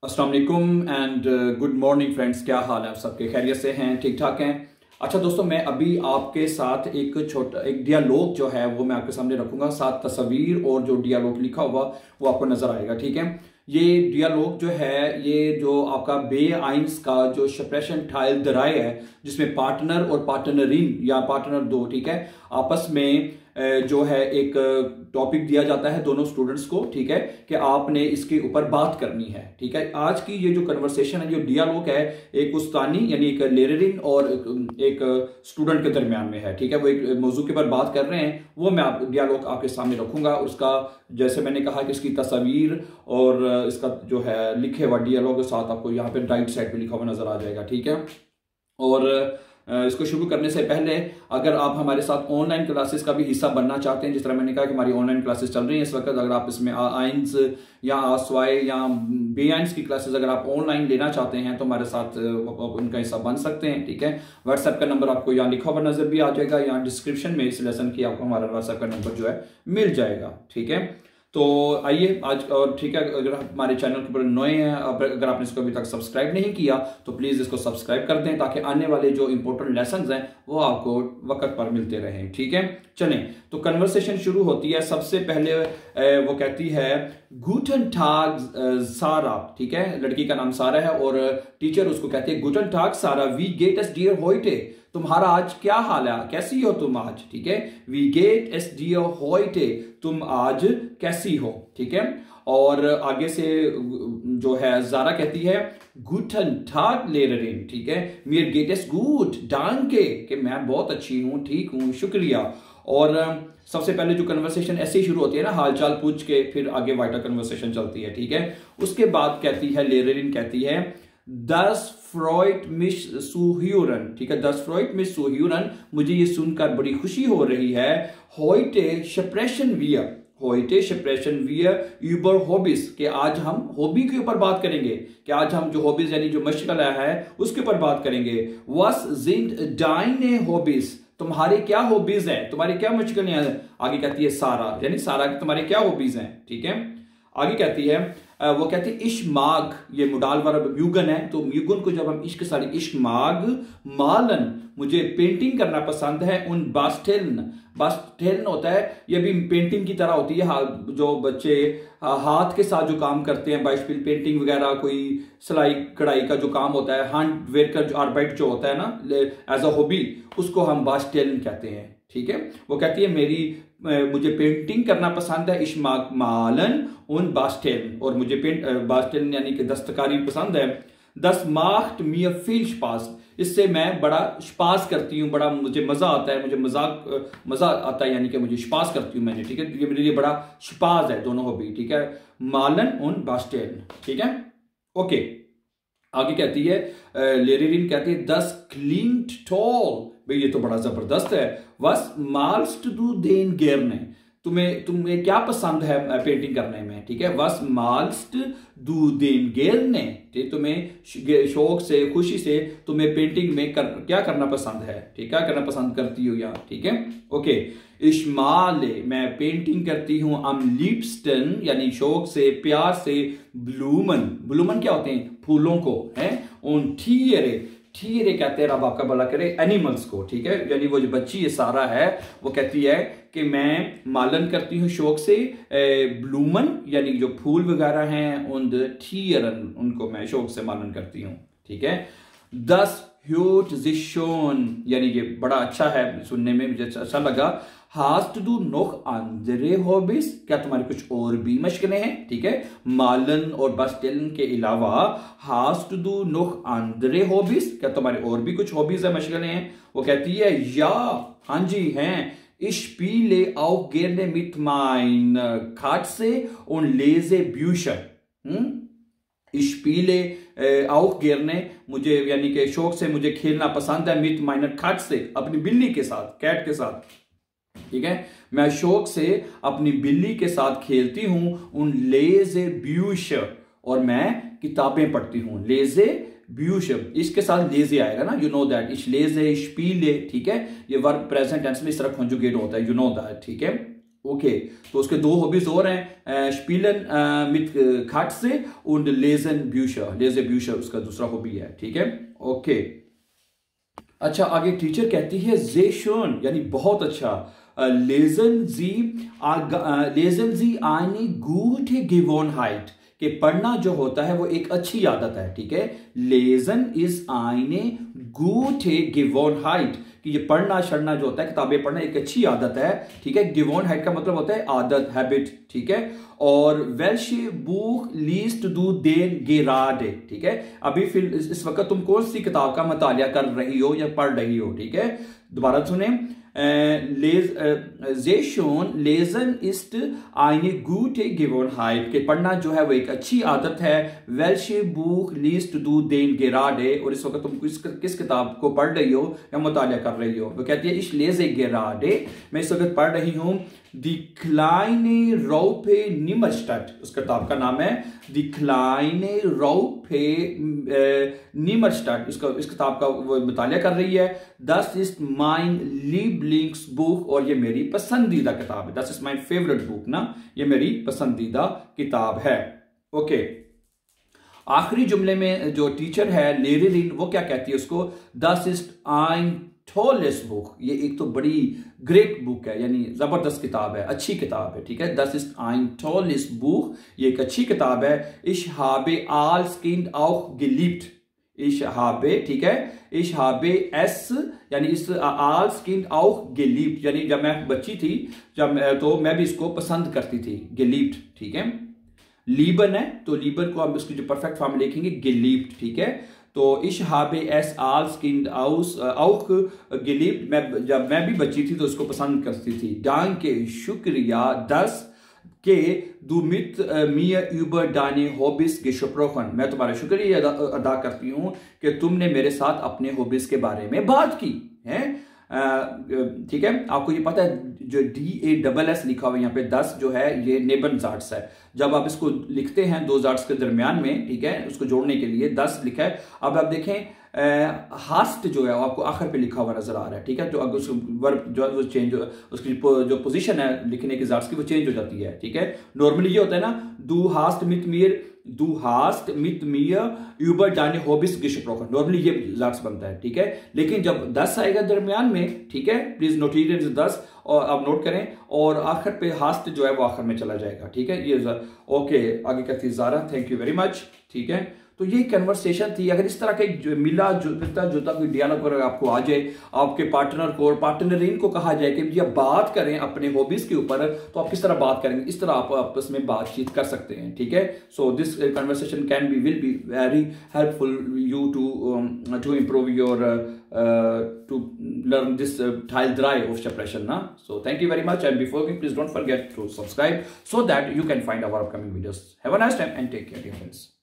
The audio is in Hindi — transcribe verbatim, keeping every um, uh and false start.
अस्सलाम वालेकुम एंड गुड मॉर्निंग फ्रेंड्स। क्या हाल है आप सबके? खैरियत से हैं? ठीक ठाक हैं? अच्छा दोस्तों, मैं अभी आपके साथ एक छोटा एक डियालॉग जो है वो मैं आपके सामने रखूंगा, साथ तस्वीर और जो डियालॉग लिखा हुआ वो आपको नजर आएगा। ठीक है, ये डियालॉग जो है ये जो आपका बे आइंस का जो शप्रेशन टाइल दराए है, जिसमें पार्टनर और पार्टनरिन या पार्टनर दो, ठीक है, आपस में जो है एक टॉपिक दिया जाता है दोनों स्टूडेंट्स को, ठीक है, कि आपने इसके ऊपर बात करनी है। ठीक है, आज की ये जो कन्वर्सेशन है, जो डियालॉग है, एक उस्तानी यानी एक लेरिन और एक स्टूडेंट के दरमियान में है। ठीक है, वो एक मौजू के ऊपर बात कर रहे हैं, वो मैं आप डियालॉग आपके सामने रखूंगा। उसका जैसे मैंने कहा कि इसकी तस्वीर और इसका जो है लिखे हुआ डियालॉग के साथ आपको यहाँ पे राइट साइड पे लिखा हुआ नजर आ जाएगा। ठीक है, और इसको शुरू करने से पहले अगर आप हमारे साथ ऑनलाइन क्लासेस का भी हिस्सा बनना चाहते हैं, जिस तरह मैंने कहा कि हमारी ऑनलाइन क्लासेस चल रही हैं इस वक्त, अगर आप इसमें आइंस या आसवाए या बे आइंस की क्लासेस अगर आप ऑनलाइन लेना चाहते हैं तो हमारे साथ उनका हिस्सा बन सकते हैं। ठीक है, व्हाट्सएप का नंबर आपको यहाँ लिखा हुआ नजर भी आ जाएगा, यहाँ डिस्क्रिप्शन में इस लेसन की आपको हमारा व्हाट्सएप का नंबर जो है मिल जाएगा। ठीक है, तो आइए आज, और ठीक है, अगर हमारे चैनल के ऊपर नए हैं, अगर आपने इसको अभी तक सब्सक्राइब नहीं किया तो प्लीज इसको सब्सक्राइब कर दें ताकि आने वाले जो इंपॉर्टेंट लेसन्स हैं वो आपको वक्त पर मिलते रहें। ठीक है, चलें तो कन्वर्सेशन शुरू होती है। सबसे पहले वो कहती है गुटन टाग सारा। ठीक है, लड़की का नाम सारा है और टीचर उसको कहती है गुटन टाग सारा, वी गेट एस डियर होइटे, तुम्हारा आज क्या हाल है, कैसी हो तुम आज। ठीक है, वी गेट एस डियर होइटे, तुम आज कैसी हो। ठीक है, और आगे से जो है जारा कहती है गुटन टाग लेरिन। ठीक है, मियर गेट एस गुड डांके, कि मैं बहुत अच्छी हूं, ठीक हूं, शुक्रिया। और सबसे पहले जो कन्वर्सेशन ऐसे ही शुरू होती है ना, हालचाल पूछ के, फिर आगे वाइटर कन्वर्सेशन चलती है। ठीक है, उसके बाद कहती है लेरिन कहती है दस फ्रॉइट मिस सुह्यूरन। ठीक है, दस फ्रॉइट मिस सुह्यूरन, मुझे ये सुनकर बड़ी खुशी हो रही है। होइटे शप्रेशन वियर, होइटे शप्रेशन वियर यूबर हॉबीज, कि आज हम हॉबी के ऊपर बात करेंगे, कि आज हम जो हॉबीज यानी जो मशगला है उसके ऊपर बात करेंगे। वस जिंद डाइने हॉबीज, तुम्हारे क्या हॉबीज हैं, तुम्हारी क्या मशगलें हैं। आगे कहती है सारा, यानी सारा तुम्हारे क्या हॉबीज हैं। ठीक है, आगे कहती है वो कहती है इश्माग, ये मुडाल वर्ब म्यूगन है, तो म्यूगन को जब हम इश्क सारी इश्माग मालन, मुझे पेंटिंग करना पसंद है। उन बास्टेलन, बास्टेलन होता है ये भी पेंटिंग की तरह होती है, जो बच्चे हाथ के साथ जो काम करते हैं, बाइशपिल पेंटिंग वगैरह, कोई सिलाई कढ़ाई का जो काम होता है, हैंड वर्क जो आर्बाइट जो होता है ना एज अ हॉबी, उसको हम बास्टेलन कहते हैं। ठीक है, वो कहती है मेरी मुझे पेंटिंग करना पसंद है, इश्माक मालन उन बास्टेलन, और मुझे पेंट बास्टेलन यानी कि दस्तकारी पसंद है। दस माख्ट मियर फील स्पास, इससे मैं बड़ा स्पास करती हूँ, बड़ा मुझे मजा आता है, मुझे मजाक मजा आता है, यानी कि मुझे स्पास करती हूँ मैंने। ठीक है, ये मेरे लिए बड़ा स्पास है दोनों हॉबी। ठीक है, मालन उन बास्टेलन। ठीक है, ओके, आगे कहती है लेरिन कहती है दस क्लिंट टॉल, भाई ये तो बड़ा जबरदस्त है। वस माल्स्ट डू देन गेरने, तुम्हें तुम्हें क्या पसंद है पेंटिंग करने में। ठीक है, वस माल्स्ट डू देन गेरने, तुम्हें शौक से खुशी से तुम्हें पेंटिंग में कर, क्या करना पसंद है। ठीक है, करना पसंद करती हो यहाँ। ठीक है, ओके, इश्माले, मैं पेंटिंग करती हूं। अम लिप्स्टन, यानी शौक से प्यार से। ब्लूमन, ब्लूमन क्या होते हैं, फूलों को है। उन ठीरे, ठीरे कहते हैं रब आपका भला करे एनिमल्स को। ठीक है, यानी वो जो बच्ची ये सारा है वो कहती है कि मैं मालन करती हूँ शौक से ब्लूमन, यानी जो फूल वगैरह हैं, उन ठीरन, उनको मैं शौक से मालन करती हूँ। ठीक है, दस ह्यूट जिशोन, यानी ये बड़ा अच्छा है सुनने में, मुझे अच्छा लगा। हास्ट डू नोख अंदरे हॉबीज, क्या तुम्हारी कुछ और भी मशगलें हैं। ठीक है, मालन और बास्टेलन के अलावा हास्ट डू नोख अंदरे हॉबीज, क्या तुम्हारे और भी कुछ हॉबीज है, मशगलें हैं। वो कहती है या, हाँ जी हैं। Ich spiele auch gerne mit mein Katze und lese Bücher. हम्म, Ich spiele auch gerne, मुझे यानी कि शौक से मुझे खेलना पसंद है। mit meiner Katze, अपनी बिल्ली के साथ, कैट के साथ। ठीक है, मैं शौक से अपनी बिल्ली के साथ खेलती हूं। उन लेजे ब्यूशर, और मैं किताबें पढ़ती हूं। लेजे ब्यूशर, इसके साथ लेजे आएगा ना, यू नो दैट। इस लेजे स्पीले, ठीक है, ये वर्ब प्रेजेंट टेंस में इस तरह कॉन्जुगेट होता है, यू नो दैट। ठीक है, ओके, तो उसके दो हॉबीज और हैं, स्पीलन मिट खाटसे und लेजन ब्यूशर, लेजे ब्यूशर उसका दूसरा हॉबी है, ठीक है। ओके, अच्छा आगे टीचर कहती है sehr schön यानी बहुत अच्छा, lesen Sie lesen Sie eine gute Gewohnheit कि पढ़ना जो होता है वो एक अच्छी आदत है, ठीक है। लेजन इज eine gute Gewohnheit कि ये पढ़ना शढ़ना जो होता है, किताबें पढ़ना एक अच्छी आदत है, ठीक है। Gewohnheit का मतलब होता है आदत, हैबिट, ठीक है। और welche Buch liest du denn gerade, ठीक है। अभी फिर इस वक्त तुम कौन सी किताब का मुतालिया कर रही हो या पढ़ रही हो, ठीक है। दोबारा सुने, sehr schön lesen ist eine gute Gewohnheit कि पढ़ना जो है वो एक अच्छी आदत है। welche Buch liest du denn gerade, और इस वक्त तुम किस किस किताब को पढ़ रही हो या मुतालिया कर रही हो। वो कहती है ich lese gerade, मैं इस वक्त पढ़ रही हूँ Die kleine Raupe Nimmerstadt, उस किताब का नाम है Die kleine Raupe Nimmerstadt, इसका इस किताब का वो मुतालिया कर रही है। Das ist mein Lieblingsbuch, और ये मेरी पसंदीदा किताब है। Das ist mein favorite book ना, ये मेरी पसंदीदा किताब है। ओके, आखिरी जुमले में जो टीचर है लेरेरिन वो क्या कहती है उसको, Das ist ein tolles Buch, ये एक तो बड़ी ग्रेट बुक है यानी जबरदस्त किताब है, अच्छी किताब है, ठीक है। Das ist ein tolles Buch, ये एक अच्छी किताब है। Ich habe als Kind auch geliebt, ich habe, ठीक है, ich habe es यानी इस als Kind auch geliebt यानी जब मैं बच्ची थी जब तो मैं भी इसको पसंद करती थी, geliebt, ठीक है। लीबन है तो लीबन को हम इसकी जो परफेक्ट फॉर्म लिखेंगे geliebt, ठीक है। तो ich habe es als Kind aus, auch geliebt, मैं जब मैं भी बच्ची थी तो इसको पसंद करती थी। Danke, शुक्रिया, das के du mit mir über deine Hobbys gesprochen, मैं तुम्हारा शुक्रिया अदा, अदा करती हूँ कि तुमने मेरे साथ अपने हॉबीज के बारे में बात की है, ठीक है। आपको ये पता है जो डी ए डबल एस लिखा हुआ है यहाँ पे दस जो है ये नेबन जाट्स है, जब आप इसको लिखते हैं दो जाट्स के दरमियान में, ठीक है, उसको जोड़ने के लिए दस लिखा है। अब आप देखें हास्ट जो है आपको आखिर पे लिखा हुआ नजर आ रहा है, ठीक है। तो अगर उसको वर्ब जो है वो चेंज, उसकी जो पोजीशन है लिखने की जाट्स की वो चेंज हो जाती है, ठीक है। नॉर्मली ये होता है ना, du hast mit mir Du hast mit mir über deine Hobbys gesprochen, normally ये जाट्स बनता है, ठीक है। लेकिन जब दस आएगा दरमियान में, ठीक है, प्लीज नोट इट दस, और आप नोट करें, और आखिर पे हास्ट जो है वो आखिर में चला जाएगा, ठीक है। ये ओके, आगे कहती है Sarah, thank you very much, ठीक है। तो ये कन्वर्सेशन थी। अगर इस तरह का एक मिला जुलता जुलता कोई डियालॉग अगर आपको आ जाए, आपके पार्टनर को और पार्टनरिन को कहा जाए कि भैया बात करें अपने हॉबीज के ऊपर, तो आप किस तरह बात करेंगे, इस तरह आप आपस में बातचीत कर सकते हैं, ठीक है। So this conversation can be will be very helpful you to to improve your to learn this tile dry of separation ना। So thank you very much, and before we please don't forget to subscribe so that you can find our upcoming videos. Have a nice time and take care, dear friends.